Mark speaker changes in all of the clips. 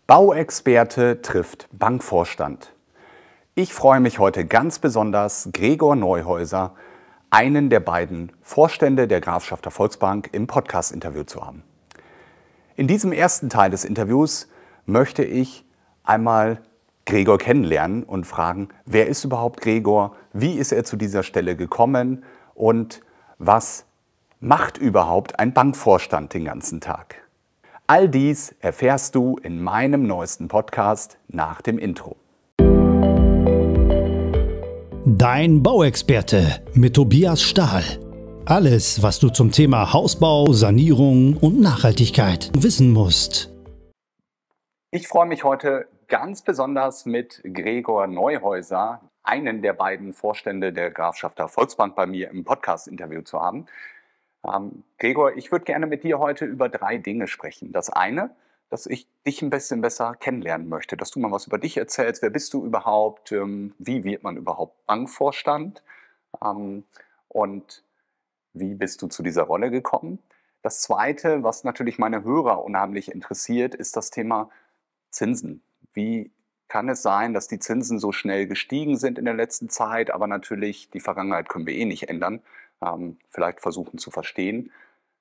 Speaker 1: Bauexperte trifft Bankvorstand. Ich freue mich heute ganz besonders, Gregor Neuhäuser, einen der beiden Vorstände der Grafschafter Volksbank, im Podcast-Interview zu haben. In diesem ersten Teil des Interviews möchte ich einmal Gregor kennenlernen und fragen, wer ist überhaupt Gregor, wie ist er zu dieser Stelle gekommen und was macht überhaupt ein Bankvorstand den ganzen Tag? All dies erfährst du in meinem neuesten Podcast nach dem Intro.
Speaker 2: Dein Bauexperte mit Tobias Stahl. Alles, was du zum Thema Hausbau, Sanierung und Nachhaltigkeit wissen musst.
Speaker 1: Ich freue mich heute ganz besonders mit Gregor Neuhäuser, einen der beiden Vorstände der Grafschafter Volksbank, bei mir im Podcast-Interview zu haben. Gregor, ich würde gerne mit dir heute über 3 Dinge sprechen. Das eine, dass ich dich ein bisschen besser kennenlernen möchte, dass du mal was über dich erzählst. Wer bist du überhaupt? Wie wird man überhaupt Bankvorstand? Und wie bist du zu dieser Rolle gekommen? Das zweite, was natürlich meine Hörer unheimlich interessiert, ist das Thema Zinsen. Wie kann es sein, dass die Zinsen so schnell gestiegen sind in der letzten Zeit, aber natürlich die Vergangenheit können wir eh nicht ändern. Vielleicht versuchen zu verstehen.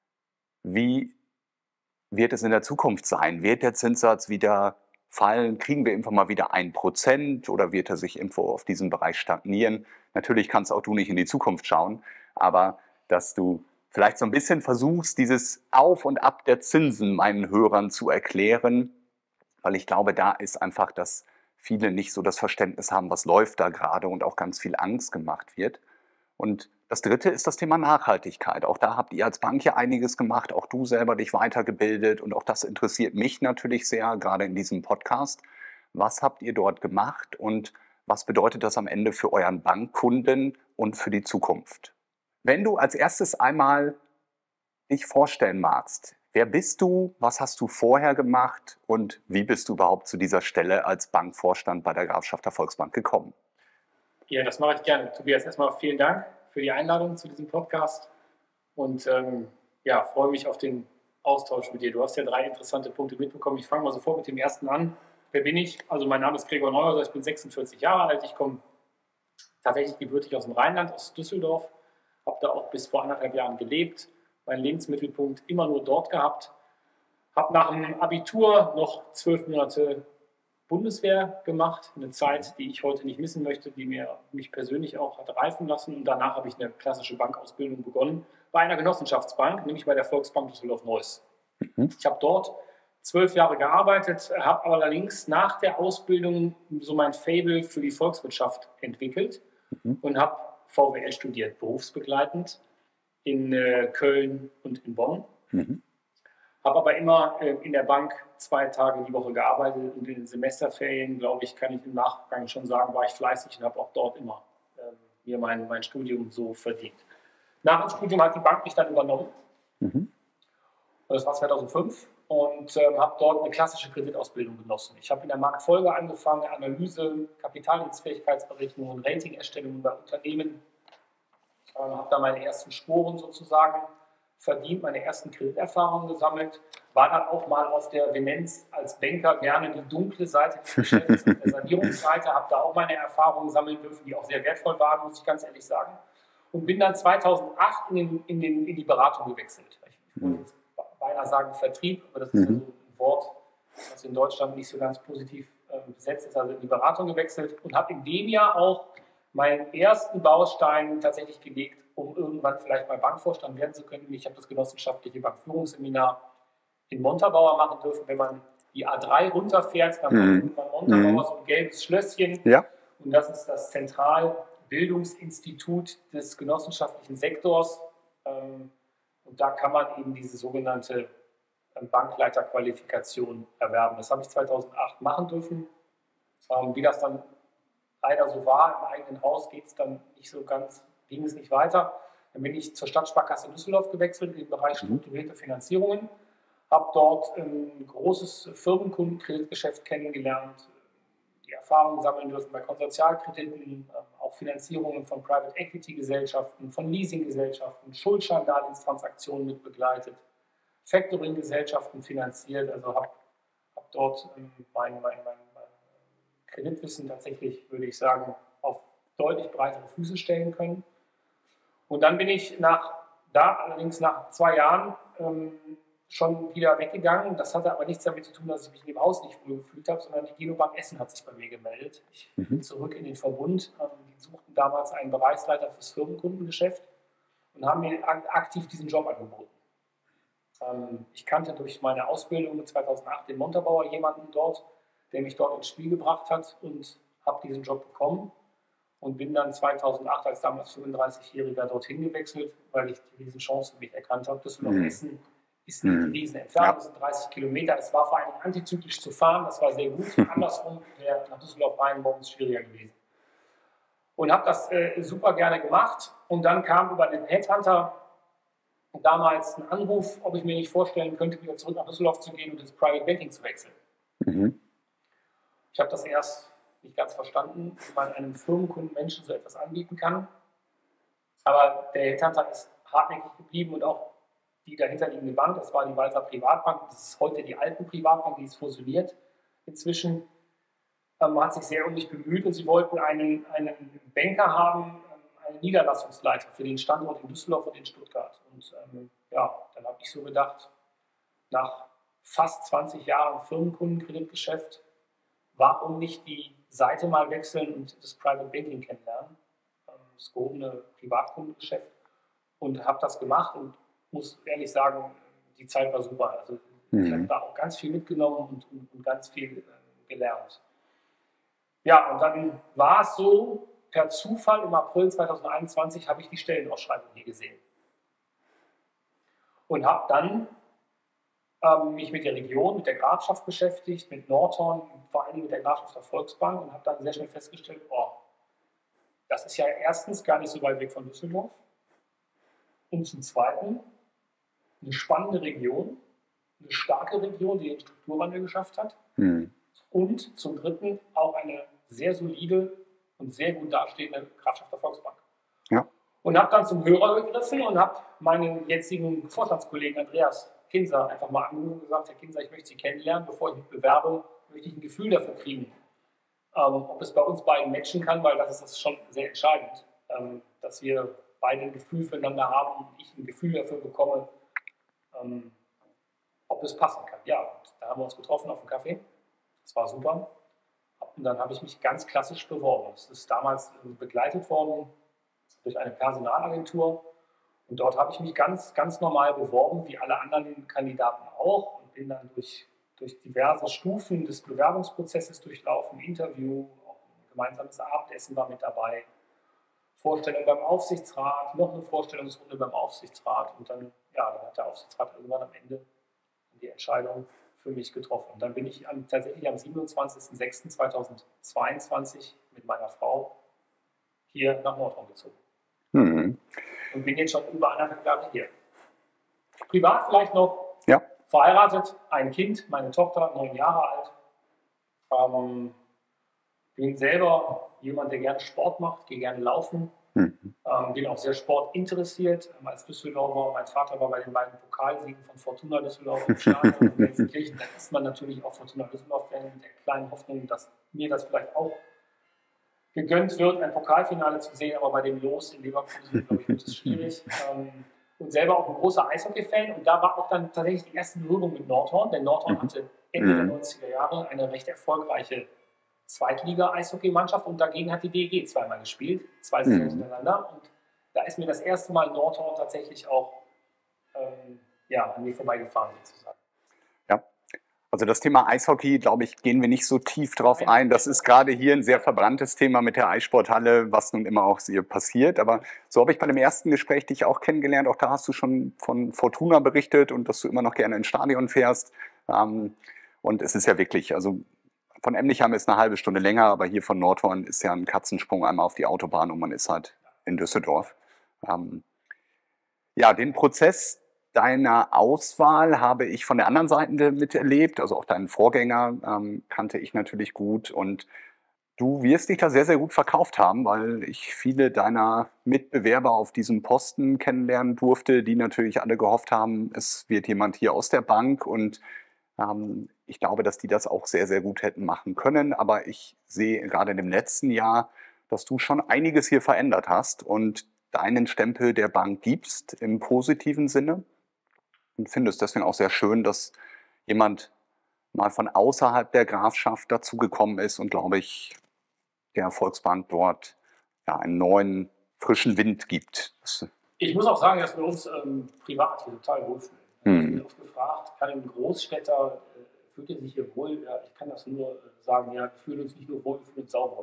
Speaker 1: Wie wird es in der Zukunft sein? Wird der Zinssatz wieder fallen? Kriegen wir irgendwann mal wieder 1% oder wird er sich irgendwo auf diesem Bereich stagnieren? Natürlich kannst auch du nicht in die Zukunft schauen, aber dass du vielleicht so ein bisschen versuchst, dieses Auf und Ab der Zinsen meinen Hörern zu erklären, weil ich glaube, da ist einfach, dass viele nicht so das Verständnis haben, was läuft da gerade und auch ganz viel Angst gemacht wird. Und das dritte ist das Thema Nachhaltigkeit. Auch da habt ihr als Bank ja einiges gemacht, auch du selber dich weitergebildet und auch das interessiert mich natürlich sehr, gerade in diesem Podcast. Was habt ihr dort gemacht und was bedeutet das am Ende für euren Bankkunden und für die Zukunft? Wenn du als erstes einmal dich vorstellen magst, wer bist du, was hast du vorher gemacht und wie bist du überhaupt zu dieser Stelle als Bankvorstand bei der Grafschafter Volksbank gekommen?
Speaker 3: Ja, das mache ich gerne. Tobias, erstmal vielen Dank für die Einladung zu diesem Podcast und freue mich auf den Austausch mit dir. Du hast ja 3 interessante Punkte mitbekommen. Ich fange mal sofort mit dem ersten an. Wer bin ich? Also mein Name ist Gregor Neuhäuser, ich bin 46 Jahre alt. Ich komme tatsächlich gebürtig aus dem Rheinland, aus Düsseldorf. Habe da auch bis vor 1,5 Jahren gelebt. Meinen Lebensmittelpunkt immer nur dort gehabt. Habe nach dem Abitur noch 12 Monate Bundeswehr gemacht, eine Zeit, die ich heute nicht missen möchte, die mich persönlich auch hat reifen lassen. Und danach habe ich eine klassische Bankausbildung begonnen bei einer Genossenschaftsbank, nämlich bei der Volksbank Düsseldorf-Neuss. Ich habe dort 12 Jahre gearbeitet, habe allerdings nach der Ausbildung so mein Faible für die Volkswirtschaft entwickelt und habe VWL studiert, berufsbegleitend in Köln und in Bonn. Habe aber immer in der Bank 2 Tage die Woche gearbeitet und in den Semesterferien, glaube ich, kann ich im Nachgang schon sagen, war ich fleißig und habe auch dort immer mir mein Studium so verdient. Nach dem Studium hat die Bank mich dann übernommen. Das war 2005 und habe dort eine klassische Kreditausbildung genossen. Ich habe in der Marktfolge angefangen, Analyse, Kapitaldienstfähigkeitsberechnungen, Ratingerstellung bei Unternehmen. Habe da meine ersten Sporen sozusagen verdient, meine ersten Krediterfahrungen gesammelt, war dann auch mal auf der, wir nennen es als Banker gerne die dunkle Seite des Geschäfts, auf der Sanierungsseite, habe da auch meine Erfahrungen sammeln dürfen, die auch sehr wertvoll waren, muss ich ganz ehrlich sagen. Und bin dann 2008 in die Beratung gewechselt. Ich wollte jetzt beinahe sagen Vertrieb, aber das ist ja so ein Wort, was in Deutschland nicht so ganz positiv besetzt ist, also in die Beratung gewechselt und habe in dem Jahr auch meinen ersten Baustein tatsächlich gelegt, um irgendwann vielleicht mal Bankvorstand werden zu können. Ich habe das genossenschaftliche Bankführungsseminar in Montabaur machen dürfen. Wenn man die A3 runterfährt, dann kommt man Montabaur so ein gelbes Schlösschen. Ja. Und das ist das Zentralbildungsinstitut des genossenschaftlichen Sektors. Und da kann man eben diese sogenannte Bankleiterqualifikation erwerben. Das habe ich 2008 machen dürfen. Wie das dann leider so war, im eigenen Haus ging es nicht weiter. Dann bin ich zur Stadtsparkasse Düsseldorf gewechselt in den Bereich strukturierte Finanzierungen, habe dort ein großes Firmenkundenkreditgeschäft kennengelernt, die Erfahrungen sammeln dürfen bei Konsortialkrediten, auch Finanzierungen von Private Equity Gesellschaften, von Leasinggesellschaften, Schuldscheindarlehenstransaktionen mit begleitet, Factoring-Gesellschaften finanziert, also habe dort mein Kreditwissen tatsächlich, würde ich sagen, auf deutlich breitere Füße stellen können. Und dann bin ich allerdings nach 2 Jahren schon wieder weggegangen. Das hatte aber nichts damit zu tun, dass ich mich in dem Haus nicht wohl gefühlt habe, sondern die Genobank Essen hat sich bei mir gemeldet. Ich bin zurück in den Verbund. Die suchten damals einen Bereichsleiter fürs Firmenkundengeschäft und haben mir aktiv diesen Job angeboten. Ich kannte durch meine Ausbildung 2008 den Montabaur jemanden dort, der mich dort ins Spiel gebracht hat, und habe diesen Job bekommen und bin dann 2008 als damals 35-Jähriger dorthin gewechselt, weil ich die Riesenchance für mich erkannt habe. Düsseldorf-Essen ist nicht die Riesenentfernung, das sind 30 Kilometer. Es war vor allem antizyklisch zu fahren, das war sehr gut. Andersrum wäre nach Düsseldorf rein morgens schwieriger gewesen. Und habe das super gerne gemacht. Und dann kam über den Headhunter damals ein Anruf, ob ich mir nicht vorstellen könnte, wieder zurück nach Düsseldorf zu gehen und ins Private Banking zu wechseln. Ich habe das erst nicht ganz verstanden, wie man einem Firmenkundenmenschen so etwas anbieten kann. Aber der Headhunter ist hartnäckig geblieben und auch die dahinterliegende Bank, das war die Walser Privatbank, das ist heute die Alten Privatbank, die ist fusioniert inzwischen, hat sich sehr um mich bemüht und sie wollten einen Banker haben, einen Niederlassungsleiter für den Standort in Düsseldorf und in Stuttgart. Und dann habe ich so gedacht, nach fast 20 Jahren Firmenkundenkreditgeschäft, warum nicht die Seite mal wechseln und das Private Banking kennenlernen, das gehobene Privatkundengeschäft, und habe das gemacht und muss ehrlich sagen, die Zeit war super. Also ich habe da auch ganz viel mitgenommen und ganz viel gelernt. Ja, und dann war es so, per Zufall im April 2021 habe ich die Stellenausschreibung hier gesehen. Und habe dann mich mit der Region, mit der Grafschaft beschäftigt, mit Nordhorn, vor allem mit der Grafschafter Volksbank, und habe dann sehr schnell festgestellt, das ist ja erstens gar nicht so weit weg von Düsseldorf und zum Zweiten eine spannende Region, eine starke Region, die den Strukturwandel geschafft hat, und zum Dritten auch eine sehr solide und sehr gut dastehende Grafschafter Volksbank.
Speaker 1: Ja.
Speaker 3: Und habe dann zum Hörer gegriffen und habe meinen jetzigen Vorstandskollegen Andreas Kinser einfach mal angerufen und gesagt, Herr Kinser, ich möchte Sie kennenlernen, bevor ich mich bewerbe, möchte ich ein Gefühl dafür kriegen, ob es bei uns beiden matchen kann, weil das ist schon sehr entscheidend, dass wir beide ein Gefühl füreinander haben und ich ein Gefühl dafür bekomme, ob es passen kann. Ja, und da haben wir uns getroffen auf dem Kaffee. Das war super. Und dann habe ich mich ganz klassisch beworben. Es ist damals begleitet worden durch eine Personalagentur. Und dort habe ich mich ganz, ganz normal beworben, wie alle anderen Kandidaten auch. Und bin dann durch diverse Stufen des Bewerbungsprozesses durchlaufen. Interview, auch ein gemeinsames Abendessen war mit dabei. Vorstellung beim Aufsichtsrat, noch eine Vorstellungsrunde beim Aufsichtsrat. Und dann hat der Aufsichtsrat irgendwann am Ende die Entscheidung für mich getroffen. Und dann bin ich tatsächlich am 27.06.2022 mit meiner Frau hier nach Nordhorn gezogen. Und bin jetzt schon über 1,5 Jahre hier. Privat vielleicht noch, verheiratet, ein Kind, meine Tochter, 9 Jahre alt. Bin selber jemand, der gerne Sport macht, gehe gerne laufen. Bin auch sehr sportinteressiert. Als Düsseldorfer, mein Vater war bei den beiden Pokalsiegen von Fortuna Düsseldorf im Stadion in Gelsenkirchen. Da ist man natürlich auch Fortuna Düsseldorf-Fan mit der kleinen Hoffnung, dass mir das vielleicht auch gegönnt wird, ein Pokalfinale zu sehen. Aber bei dem Los in Leverkusen, glaube ich, wird es schwierig. Und selber auch ein großer Eishockey-Fan. Und da war auch dann tatsächlich die erste Berührung mit Nordhorn. Denn Nordhorn hatte Ende der 90er Jahre eine recht erfolgreiche Zweitliga-Eishockey-Mannschaft, und dagegen hat die DEG zweimal gespielt, 2 Saisons hintereinander. Und da ist mir das erste Mal Nordhorn tatsächlich auch an mir vorbeigefahren, sozusagen.
Speaker 1: Ja, also das Thema Eishockey, glaube ich, gehen wir nicht so tief drauf ein. Das ist gerade hier ein sehr verbranntes Thema mit der Eissporthalle, was nun immer auch hier passiert. Aber so habe ich bei dem ersten Gespräch dich auch kennengelernt. Auch da hast du schon von Fortuna berichtet und dass du immer noch gerne ins Stadion fährst. Und es ist ja wirklich, also von Emlichheim ist eine halbe Stunde länger, aber hier von Nordhorn ist ja ein Katzensprung einmal auf die Autobahn und man ist halt in Düsseldorf. Den Prozess deiner Auswahl habe ich von der anderen Seite miterlebt, also auch deinen Vorgänger kannte ich natürlich gut, und du wirst dich da sehr, sehr gut verkauft haben, weil ich viele deiner Mitbewerber auf diesem Posten kennenlernen durfte, die natürlich alle gehofft haben, es wird jemand hier aus der Bank, und Ich glaube, dass die das auch sehr, sehr gut hätten machen können. Aber ich sehe gerade in dem letzten Jahr, dass du schon einiges hier verändert hast und deinen Stempel der Bank gibst im positiven Sinne. Und finde es deswegen auch sehr schön, dass jemand mal von außerhalb der Grafschaft dazugekommen ist und, glaube ich, der Volksbank dort ja, einen neuen, frischen Wind gibt.
Speaker 3: Ich muss auch sagen, dass wir uns privat hier total wohlfühlen. Ich bin oft gefragt, kann ein Großstädter, fühlt er sich hier wohl? Ja, ich kann das nur sagen, ja, wir fühlen uns nicht nur wohl, wir fühlen uns sauwohl.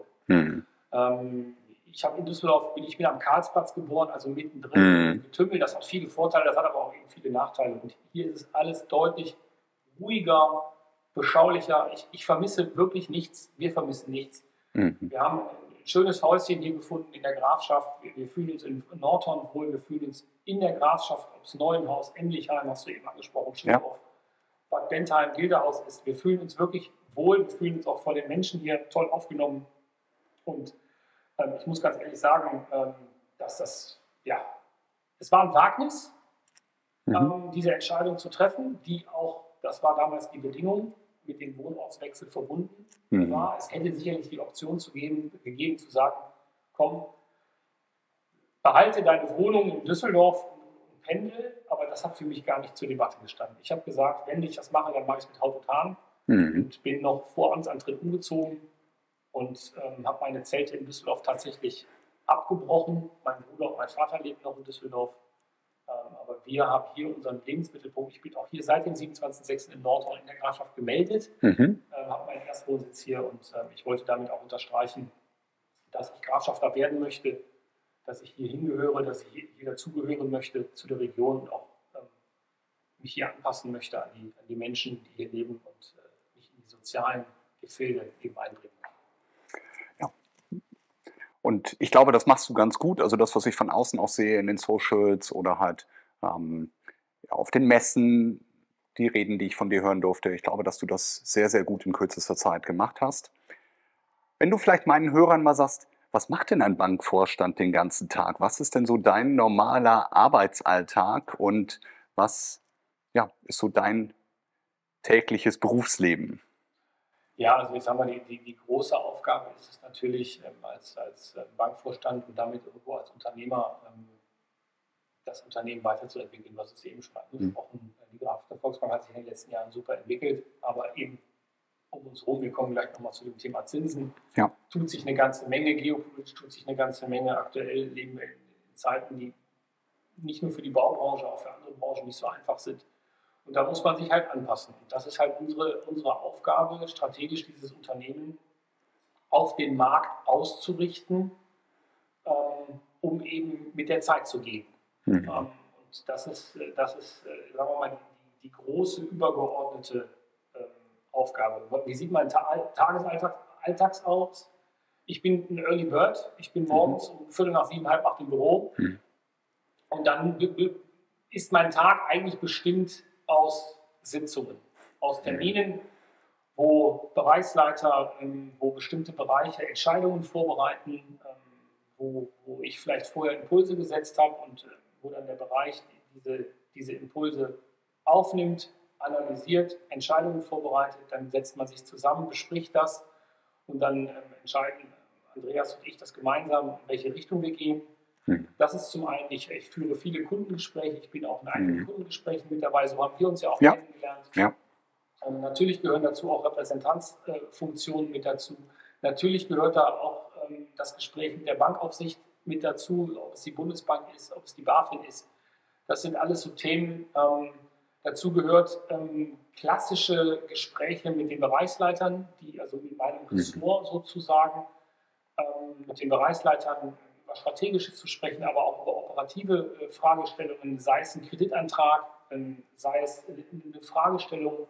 Speaker 3: Ich habe in Düsseldorf, bin am Karlsplatz geboren, also mittendrin im Getümmel. Das hat viele Vorteile, das hat aber auch eben viele Nachteile. Und hier ist es alles deutlich ruhiger, beschaulicher. Ich vermisse wirklich nichts, wir vermissen nichts. Wir haben ein schönes Häuschen hier gefunden in der Grafschaft. Wir fühlen uns in Nordhorn wohl, wir fühlen uns in der Grafschaft, ob es Neuenhaus, Emlichheim, hast du eben angesprochen, Schildorf, Bad Bentheim, Gilderhaus ist. Wir fühlen uns wirklich wohl, wir fühlen uns auch von den Menschen hier toll aufgenommen. Und ich muss ganz ehrlich sagen, dass es war ein Wagnis, diese Entscheidung zu treffen, die auch, das war damals die Bedingung, mit dem Wohnortswechsel verbunden war. Es hätte sicherlich die Option gegeben, zu sagen, komm, behalte deine Wohnung in Düsseldorf und pendel, aber das hat für mich gar nicht zur Debatte gestanden. Ich habe gesagt, wenn ich das mache, dann mache ich es mit Haut und Haaren und bin noch vor Amtsantritt umgezogen und habe meine Zelte in Düsseldorf tatsächlich abgebrochen. Mein Bruder und mein Vater leben noch in Düsseldorf. Aber wir haben hier unseren Lebensmittelpunkt. Ich bin auch hier seit dem 27.06. in Nordhorn in der Grafschaft gemeldet, habe meinen Erstwohnsitz hier und ich wollte damit auch unterstreichen, dass ich Grafschafter werden möchte, dass ich hier hingehöre, dass ich hier dazugehören möchte zu der Region und auch mich hier anpassen möchte an die Menschen, die hier leben und mich in die sozialen Gefilde eben einbringen.
Speaker 1: Und ich glaube, das machst du ganz gut. Also das, was ich von außen auch sehe in den Socials oder halt auf den Messen, die Reden, die ich von dir hören durfte. Ich glaube, dass du das sehr, sehr gut in kürzester Zeit gemacht hast. Wenn du vielleicht meinen Hörern mal sagst, was macht denn ein Bankvorstand den ganzen Tag? Was ist denn so dein normaler Arbeitsalltag und was ist so dein tägliches Berufsleben?
Speaker 3: Ja, also jetzt haben wir die große Aufgabe ist es natürlich als Bankvorstand und damit irgendwo als Unternehmer das Unternehmen weiterzuentwickeln. Was ist eben schon angesprochen. Die Grafschaft Volksbank hat sich in den letzten Jahren super entwickelt, aber eben um uns herum, wir kommen gleich nochmal zu dem Thema Zinsen, tut sich eine ganze Menge, geopolitisch tut sich eine ganze Menge. Aktuell leben wir in Zeiten, die nicht nur für die Baubranche, auch für andere Branchen nicht so einfach sind. Und da muss man sich halt anpassen. Und das ist halt unsere Aufgabe, strategisch dieses Unternehmen auf den Markt auszurichten, um eben mit der Zeit zu gehen. Und das ist sagen wir mal, die große übergeordnete Aufgabe. Wie sieht mein Tagesalltag aus? Ich bin ein Early Bird. Ich bin morgens um 6:45, halb 8 im Büro. Und dann ist mein Tag eigentlich bestimmt aus Sitzungen, aus Terminen, wo Bereichsleiter, wo bestimmte Bereiche Entscheidungen vorbereiten, wo ich vielleicht vorher Impulse gesetzt habe und wo dann der Bereich diese Impulse aufnimmt, analysiert, Entscheidungen vorbereitet, dann setzt man sich zusammen, bespricht das und dann entscheiden Andreas und ich das gemeinsam, in welche Richtung wir gehen. Das ist zum einen, ich führe viele Kundengespräche, ich bin auch in einigen Kundengesprächen mit dabei, so haben wir uns ja auch kennengelernt. Natürlich gehören dazu auch Repräsentanzfunktionen mit dazu. Natürlich gehört da auch das Gespräch mit der Bankaufsicht mit dazu, ob es die Bundesbank ist, ob es die BaFin ist. Das sind alles so Themen. Dazu gehört klassische Gespräche mit den Bereichsleitern, die also in meinem Ressort sozusagen mit den Bereichsleitern über Strategisches zu sprechen, aber auch über operative Fragestellungen, sei es ein Kreditantrag, sei es eine Fragestellung.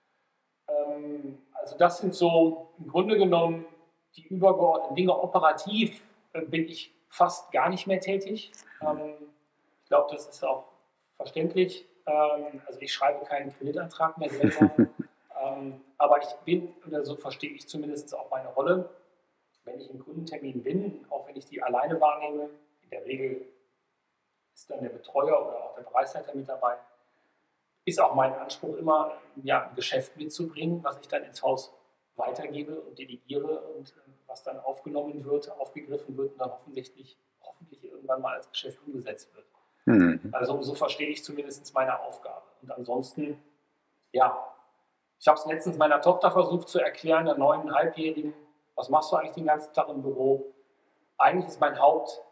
Speaker 3: Also das sind so im Grunde genommen die übergeordneten Dinge. Operativ bin ich fast gar nicht mehr tätig. Ich glaube, das ist auch verständlich. Also ich schreibe keinen Kreditantrag mehr selber. Aber ich bin, oder so verstehe ich zumindest auch meine Rolle, wenn ich in Kundentermin bin, auch wenn ich die alleine wahrnehme, in der Regel ist dann der Betreuer oder auch der Bereichsleiter mit dabei, ist auch mein Anspruch immer, ein Geschäft mitzubringen, was ich dann ins Haus weitergebe und delegiere und was dann aufgenommen wird, aufgegriffen wird und dann hoffentlich irgendwann mal als Geschäft umgesetzt wird. Also so verstehe ich zumindest meine Aufgabe. Und ansonsten, ich habe es letztens meiner Tochter versucht zu erklären, der 9,5-Jährigen, was machst du eigentlich den ganzen Tag im Büro? Eigentlich ist mein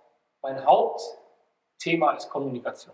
Speaker 3: Hauptthema ist Kommunikation.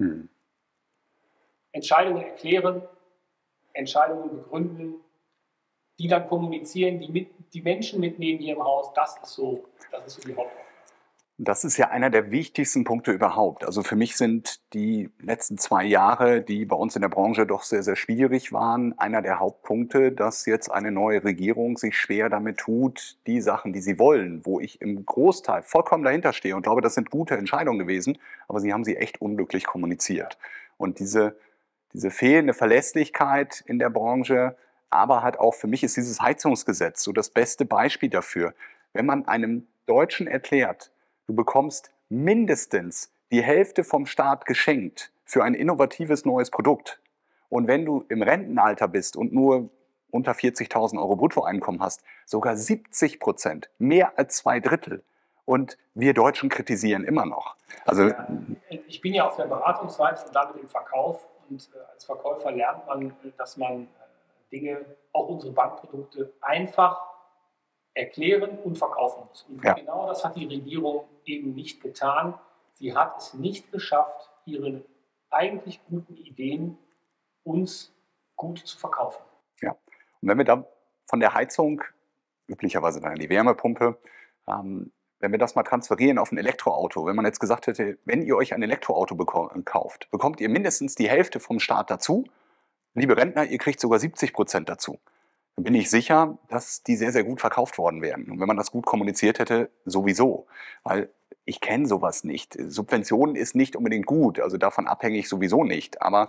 Speaker 3: Entscheidungen erklären, Entscheidungen begründen, die dann kommunizieren, die Menschen mitnehmen hier im Haus, das ist so die Hauptaufgabe.
Speaker 1: Das ist ja einer der wichtigsten Punkte überhaupt. Also für mich sind die letzten 2 Jahre, die bei uns in der Branche doch sehr, sehr schwierig waren, einer der Hauptpunkte, dass jetzt eine neue Regierung sich schwer damit tut, die Sachen, die sie wollen, wo ich im Großteil vollkommen dahinter stehe und glaube, das sind gute Entscheidungen gewesen, aber sie haben sie echt unglücklich kommuniziert. Und diese fehlende Verlässlichkeit in der Branche, aber halt auch für mich ist dieses Heizungsgesetz so das beste Beispiel dafür. Wenn man einem Deutschen erklärt, du bekommst mindestens die Hälfte vom Staat geschenkt für ein innovatives neues Produkt. Und wenn du im Rentenalter bist und nur unter 40.000 Euro Bruttoeinkommen hast, sogar 70%, mehr als 2/3. Und wir Deutschen kritisieren immer noch. Also,
Speaker 3: ich bin ja auf der Beratungsseite und damit im Verkauf. Und als Verkäufer lernt man, dass man Dinge, auch unsere Bankprodukte, einfach erklären und verkaufen muss. Und genau das hat die Regierung eben nicht getan. Sie hat es nicht geschafft, ihre eigentlich guten Ideen uns gut zu verkaufen.
Speaker 1: Ja, und wenn wir da von der Heizung, üblicherweise dann die Wärmepumpe, wenn wir das mal transferieren auf ein Elektroauto, wenn man jetzt gesagt hätte, wenn ihr euch ein Elektroauto kauft, bekommt ihr mindestens die Hälfte vom Staat dazu. Liebe Rentner, ihr kriegt sogar 70% dazu. Dann bin ich sicher, dass die sehr, sehr gut verkauft worden wären. Und wenn man das gut kommuniziert hätte, sowieso. Weil ich kenne sowas nicht. Subventionen ist nicht unbedingt gut, also davon abhängig sowieso nicht. Aber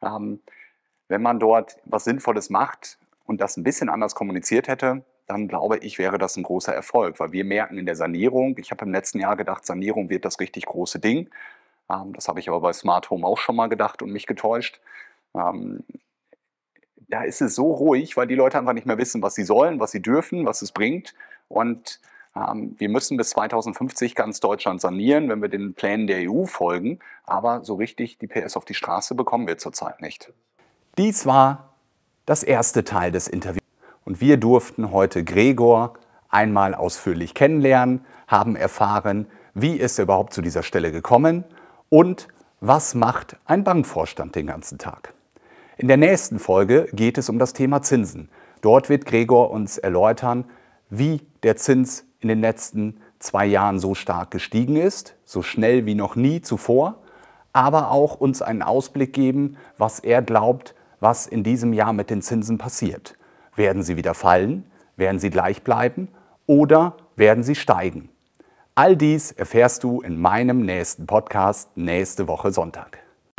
Speaker 1: wenn man dort was Sinnvolles macht und das ein bisschen anders kommuniziert hätte, dann glaube ich, wäre das ein großer Erfolg. Weil wir merken in der Sanierung, ich habe im letzten Jahr gedacht, Sanierung wird das richtig große Ding. Das habe ich aber bei Smart Home auch schon mal gedacht und mich getäuscht. Da ist es so ruhig, weil die Leute einfach nicht mehr wissen, was sie sollen, was sie dürfen, was es bringt. Und wir müssen bis 2050 ganz Deutschland sanieren, wenn wir den Plänen der EU folgen. Aber so richtig die PS auf die Straße bekommen wir zurzeit nicht. Dies war das erste Teil des Interviews. Und wir durften heute Gregor einmal ausführlich kennenlernen, haben erfahren, wie ist er überhaupt zu dieser Stelle gekommen und was macht ein Bankvorstand den ganzen Tag. In der nächsten Folge geht es um das Thema Zinsen. Dort wird Gregor uns erläutern, wie der Zins in den letzten 2 Jahren so stark gestiegen ist, so schnell wie noch nie zuvor, aber auch uns einen Ausblick geben, was er glaubt, was in diesem Jahr mit den Zinsen passiert. Werden sie wieder fallen? Werden sie gleich bleiben? Oder werden sie steigen? All dies erfährst du in meinem nächsten Podcast nächste Woche Sonntag.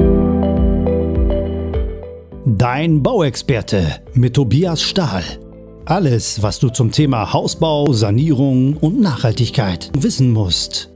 Speaker 2: Dein Bauexperte mit Tobias Stahl. Alles, was du zum Thema Hausbau, Sanierung und Nachhaltigkeit wissen musst.